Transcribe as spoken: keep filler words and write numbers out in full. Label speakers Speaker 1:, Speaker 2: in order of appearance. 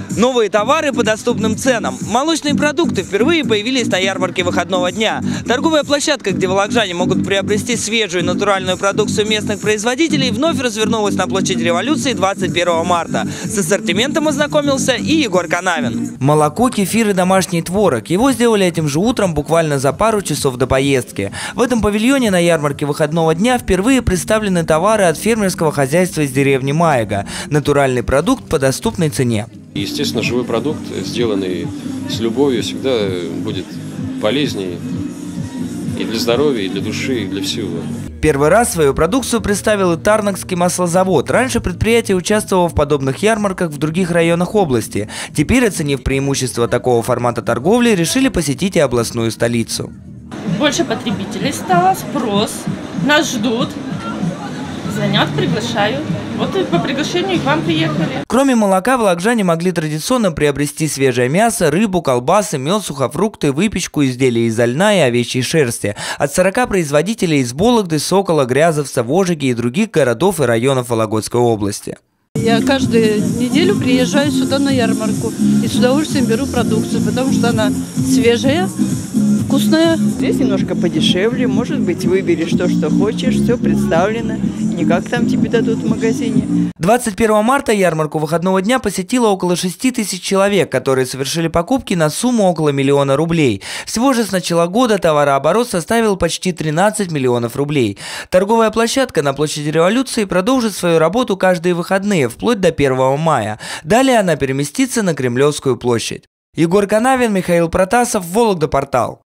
Speaker 1: Новые товары по доступным ценам. Молочные продукты впервые появились на ярмарке выходного дня. Торговая площадка, где волокжане могут приобрести свежую и натуральную продукцию местных производителей, вновь развернулась на площади Революции двадцать первого марта. С ассортиментом ознакомился и Егор Канавин. Молоко, кефир и домашний творог. Его сделали этим же утром, буквально за пару часов до поездки. В этом павильоне на ярмарке выходного дня впервые представлены товары от фермерского хозяйства из деревни Маега. Натуральный продукт по доступной цене.
Speaker 2: Естественно, живой продукт, сделанный с любовью, всегда будет полезнее и для здоровья, и для души, и для всего.
Speaker 1: Первый раз свою продукцию представил и Тарнакский маслозавод. Раньше предприятие участвовало в подобных ярмарках в других районах области. Теперь, оценив преимущества такого формата торговли, решили посетить и областную столицу.
Speaker 3: Больше потребителей стало, спрос, нас ждут, звонят, приглашают. Вот и по приглашению к вам приехали.
Speaker 1: Кроме молока, волокжане могли традиционно приобрести свежее мясо, рыбу, колбасы, мед, сухофрукты, выпечку, изделия из льна и овечьей шерсти. От сорока производителей из Вологды, Сокола, Грязовца, Волжиги и других городов и районов Вологодской области.
Speaker 4: Я каждую неделю приезжаю сюда на ярмарку и с удовольствием беру продукцию, потому что она свежая, вкусная.
Speaker 5: Здесь немножко подешевле, может быть, выберешь то, что хочешь, все представлено, не как там тебе дадут в магазине.
Speaker 1: двадцать первого марта ярмарку выходного дня посетило около шести тысяч человек, которые совершили покупки на сумму около миллиона рублей. Всего же с начала года товарооборот составил почти тринадцать миллионов рублей. Торговая площадка на площади Революции продолжит свою работу каждые выходные, вплоть до первого мая. Далее она переместится на Кремлевскую площадь. Егор Канавин, Михаил Протасов, Вологда Портал.